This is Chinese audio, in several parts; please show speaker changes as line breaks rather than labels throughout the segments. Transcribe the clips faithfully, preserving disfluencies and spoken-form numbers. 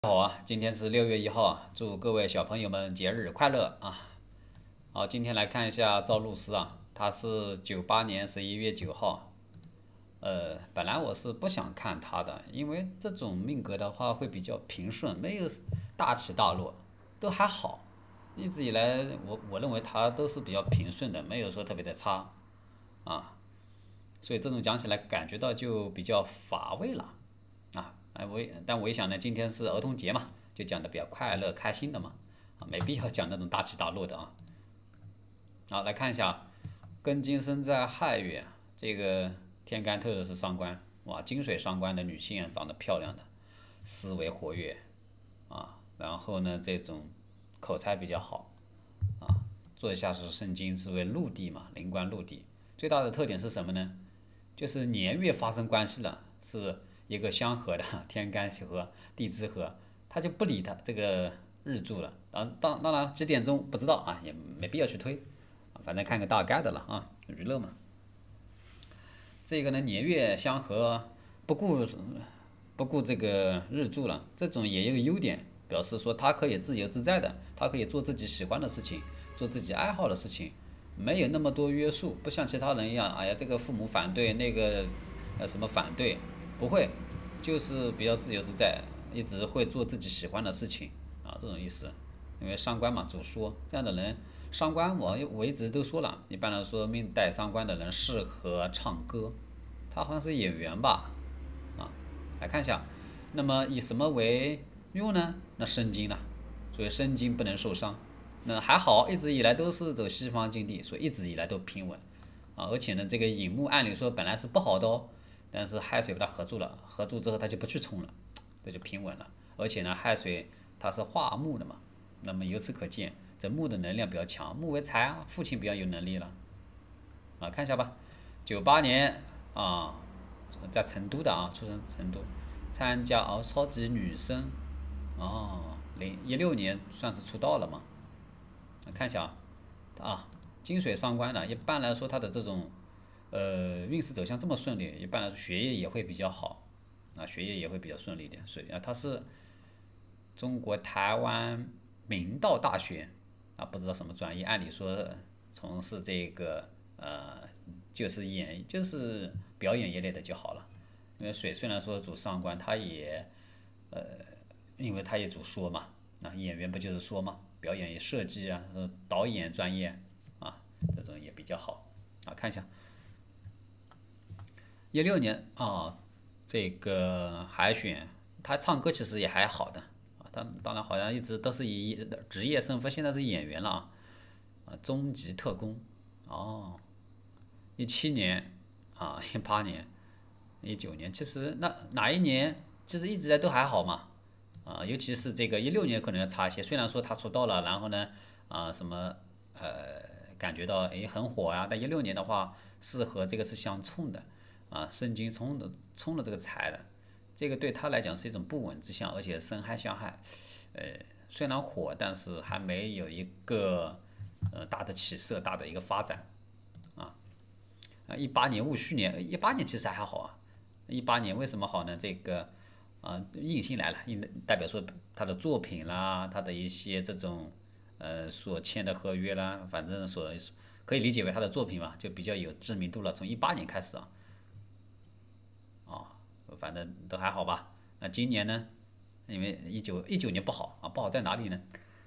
好啊，今天是六月一号啊，祝各位小朋友们节日快乐啊！好，今天来看一下赵露思啊，她是九八年十一月九号。呃，本来我是不想看她的，因为这种命格的话会比较平顺，没有大起大落，都还好。一直以来，我我认为她都是比较平顺的，没有说特别的差啊，所以这种讲起来感觉到就比较乏味了。啊，哎，我但我一想呢，今天是儿童节嘛，就讲的比较快乐开心的嘛，啊，没必要讲那种大起大落的啊。好，来看一下，庚金生在亥月，这个天干透的是伤官，哇，金水伤官的女性啊，长得漂亮的，思维活跃啊，然后呢，这种口才比较好啊，坐下是肾金是为陆地嘛，灵官陆地，最大的特点是什么呢？就是年月发生关系了，是一个相合的天干合地支合，他就不理他这个日柱了。当当当然几点钟不知道啊，也没必要去推，反正看个大概的了啊，娱乐嘛。这个呢年月相合，不顾不顾这个日柱了，这种也有个优点，表示说他可以自由自在的，他可以做自己喜欢的事情，做自己爱好的事情，没有那么多约束，不像其他人一样，哎呀，这个父母反对，那个呃什么反对，不会，就是比较自由自在，一直会做自己喜欢的事情啊，这种意思。因为伤官嘛，主说这样的人，伤官我我一直都说了，一般来说命带伤官的人适合唱歌，他好像是演员吧，啊，来看一下，那么以什么为用呢？那肾经了，所以肾经不能受伤。那还好，一直以来都是走西方经地，所以一直以来都平稳啊。而且呢，这个寅木按理说本来是不好的哦，但是亥水把它合住了，合住之后它就不去冲了，这就平稳了。而且呢，亥水它是化木的嘛，那么由此可见，这木的能量比较强，木为财啊，父亲比较有能力了啊。看一下吧，九八年啊，在成都的啊，出生成都，参加哦超级女声哦，零一六年算是出道了嘛。看一下啊，啊，金水上官的，一般来说他的这种呃运势走向这么顺利，一般来说学业也会比较好啊，学业也会比较顺利一点。所以啊，他是中国台湾明道大学啊，不知道什么专业，按理说从事这个呃就是演就是表演一类的就好了。因为水虽然说主上官，他也呃，因为他也主说嘛，那演员不就是说嘛，表演设计啊，导演专业啊，这种也比较好啊。看一下一六年啊，这个海选，他唱歌其实也还好的啊，当当然好像一直都是以职业身份，现在是演员了啊。啊，终极特工哦，一七年啊，一八年、一九年，其实那哪一年其实一直在都还好嘛，啊，尤其是这个一六年可能要差一些，虽然说他出道了，然后呢，啊什么呃感觉到诶很火啊，但一六年的话是和这个是相冲的，啊申金冲的冲了这个财的，这个对他来讲是一种不稳之象，而且生害相害，呃虽然火，但是还没有一个呃大的起色，大的一个发展。啊，一八年戊戌年，一八年其实还好啊。一八年为什么好呢？这个啊，印星来了，印代表说他的作品啦，他的一些这种呃所签的合约啦，反正所可以理解为他的作品嘛，就比较有知名度了。从一八年开始啊，啊，反正都还好吧。那今年呢？因为一九一九年不好啊，不好在哪里呢？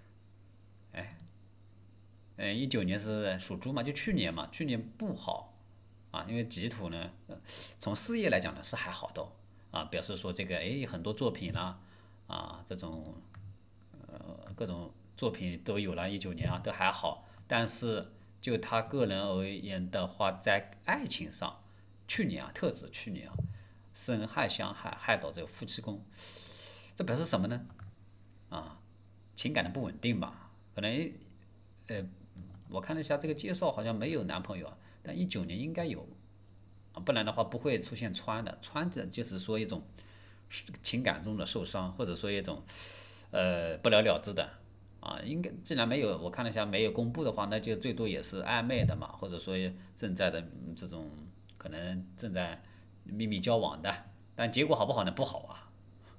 嗯，一九年是属猪嘛，就去年嘛，去年不好啊，因为己土呢，呃从事业来讲呢是还好的哦啊，表示说这个诶很多作品啦啊这种呃各种作品都有了，一九年啊都还好，但是就他个人而言的话，在爱情上，去年啊特指去年啊，申亥相害，害到这个夫妻宫，这表示什么呢？啊，情感的不稳定吧，可能呃我看了一下这个介绍，好像没有男朋友啊，但一九年应该有啊，不然的话不会出现穿的。穿的就是说一种情感中的受伤，或者说一种呃不了了之的啊。应该既然没有，我看了一下没有公布的话，那就最多也是暧昧的嘛，或者说正在的嗯这种可能正在秘密交往的，但结果好不好呢？不好啊，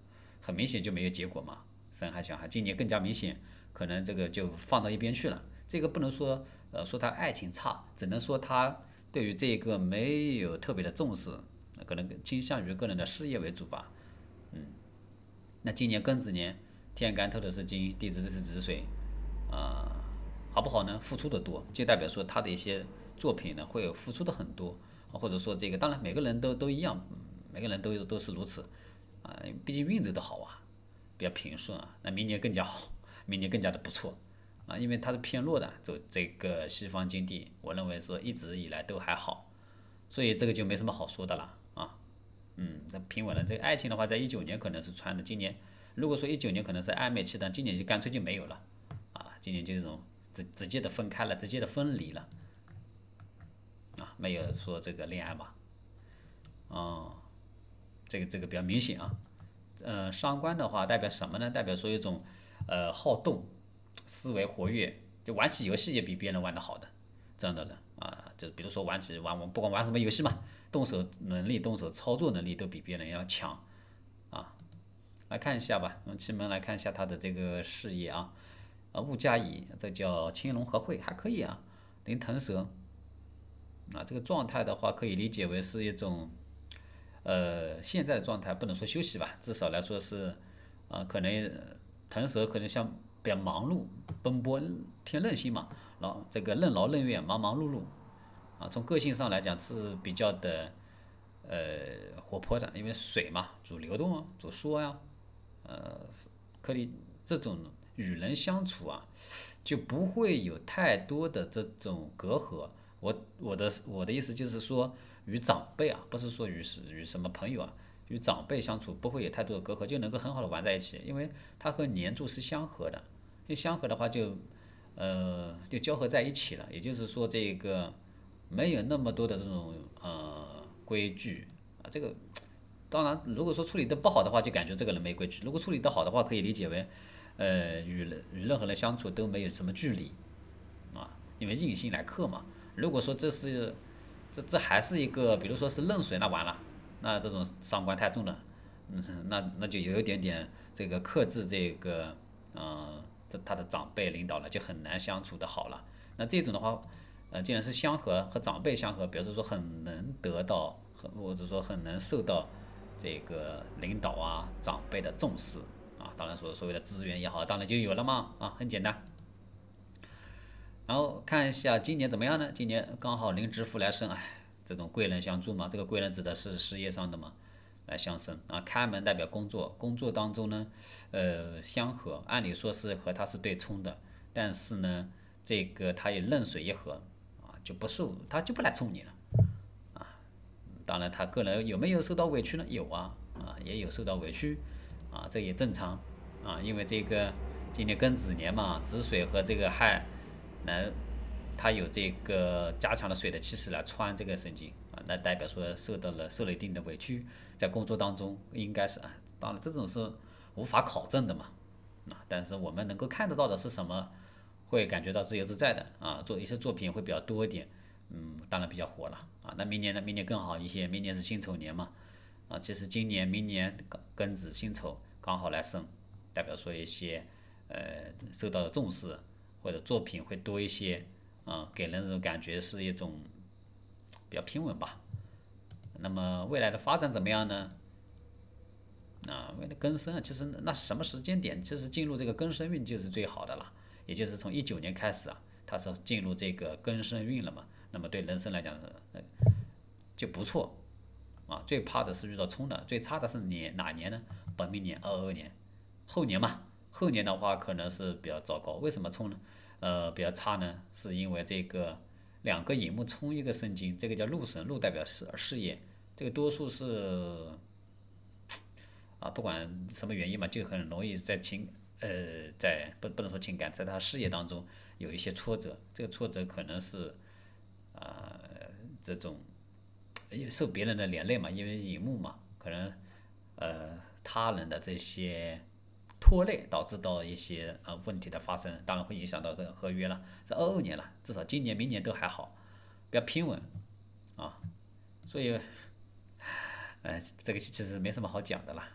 很明显就没有结果嘛，生孩小孩。今年更加明显，可能这个就放到一边去了。这个不能说呃说他爱情差，只能说他对于这个没有特别的重视，可能倾向于个人的事业为主吧。那今年庚子年，天干透的是金，地支是子水，啊、好不好呢？付出的多，就代表说他的一些作品呢会有付出的很多，或者说这个，当然每个人都都一样，每个人都都是如此，啊、毕竟运走的好啊，比较平顺啊，那明年更加好，明年更加的不错，啊，因为它是偏弱的，走这个西方金地，我认为说一直以来都还好，所以这个就没什么好说的了啊。嗯，那平稳了。这个爱情的话，在一九年可能是穿的，今年如果说一九年可能是暧昧期，但今年就干脆就没有了，啊，今年就这种直直接的分开了，直接的分离了，啊，没有说这个恋爱吧，哦，这个这个比较明显啊。呃，伤官的话代表什么呢？代表说一种呃好动，思维活跃，就玩起游戏也比别人玩的好的这样的人啊，就比如说玩起玩不管玩什么游戏嘛，动手能力、动手操作能力都比别人要强啊。来看一下吧，用奇门来看一下他的这个事业啊，啊，戊甲乙，这叫青龙合会，还可以啊。临腾蛇啊，这个状态的话可以理解为是一种呃现在的状态，不能说休息吧，至少来说是啊，可能呃腾蛇可能像比较忙碌、奔波，天任星嘛，然后这个任劳任怨、忙忙碌碌啊，从个性上来讲是比较的呃活泼的，因为水嘛，主流动啊，主说呀、呃，可以这种与人相处啊，就不会有太多的这种隔阂。我我的我的意思就是说，与长辈啊，不是说与与什么朋友啊，与长辈相处不会有太多的隔阂，就能够很好的玩在一起，因为它和年柱是相合的，因为相合的话就呃就交合在一起了，也就是说这个没有那么多的这种呃规矩啊，这个当然，如果说处理的不好的话，就感觉这个人没规矩；如果处理的好的话，可以理解为，呃，与人与任何人相处都没有什么距离啊，因为印星来克嘛。如果说这是这这还是一个，比如说是壬水，那完了，那这种伤官太重了，嗯，那那就有一点点这个克制这个，呃，这他的长辈领导了，就很难相处的好了。那这种的话，呃，既然是相合和长辈相合，表示说很能得到，很或者说很能受到这个领导啊长辈的重视啊，当然说所谓的资源也好，当然就有了嘛啊，很简单。然后看一下今年怎么样呢？今年刚好临值福来生，哎，这种贵人相助嘛，这个贵人指的是事业上的嘛，来相生啊。开门代表工作，工作当中呢，呃，相合，按理说是和他是对冲的，但是呢，这个他也壬水一合啊，就不受，他就不来冲你了。当然，他个人有没有受到委屈呢？有啊，啊，也有受到委屈，啊，这也正常，啊，因为这个今年庚子年嘛，子水和这个亥，那它有这个加强了水的气势来穿这个神经啊，那代表说受到了受了一定的委屈，在工作当中应该是啊，当然这种是无法考证的嘛，啊，但是我们能够看得到的是什么？会感觉到自由自在的啊，做一些作品会比较多一点，嗯，当然比较火了啊。那明年呢？明年更好一些，明年是辛丑年嘛，啊，其实今年、明年庚子、辛丑刚好来生，代表说一些呃受到的重视或者作品会多一些，啊，给人这种感觉是一种比较平稳吧。那么未来的发展怎么样呢？啊，为了更生啊，其实那什么时间点，其实进入这个更生运就是最好的了，也就是从一九年开始啊，它是进入这个更生运了嘛，那么对人生来讲，呃，就不错啊。最怕的是遇到冲的，最差的是年哪年呢？本命年二二年，后年嘛，后年的话可能是比较糟糕。为什么冲呢？呃，比较差呢，是因为这个两个寅木冲一个申金，这个叫禄神，禄代表事事业，这个多数是。啊，不管什么原因嘛，就很容易在情呃，在不不能说情感，在他事业当中有一些挫折，这个挫折可能是啊、呃、这种受别人的连累嘛，因为乙木嘛，可能呃他人的这些拖累导致到一些呃问题的发生，当然会影响到个合约了。这二二年了，至少今年明年都还好，比较平稳啊，所以呃这个其实没什么好讲的啦。